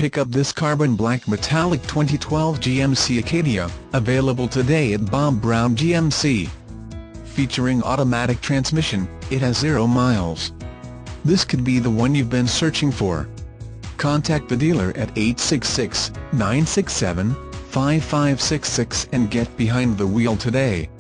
pick up this carbon black metallic 2012 GMC Acadia, available today at Bob Brown GMC. Featuring automatic transmission, it has 0 miles. This could be the one you've been searching for. Contact the dealer at 866-967-5566 and get behind the wheel today.